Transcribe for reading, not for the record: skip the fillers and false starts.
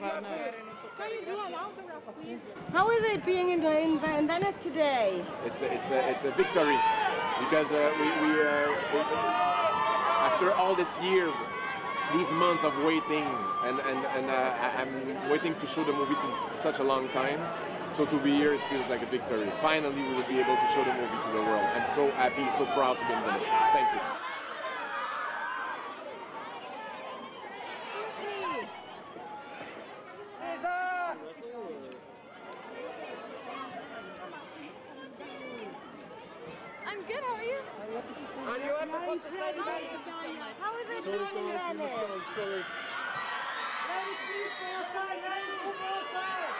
Can you do an autograph, please? How is it being in Venice today? It's a victory because after all these years, these months of waiting, and I'm waiting to show the movie since such a long time. So to be here, it feels like a victory. Finally, we will be able to show the movie to the world. I'm so happy, so proud to be in Venice. Thank you. I'm good, how are you? How is it doing in Venice?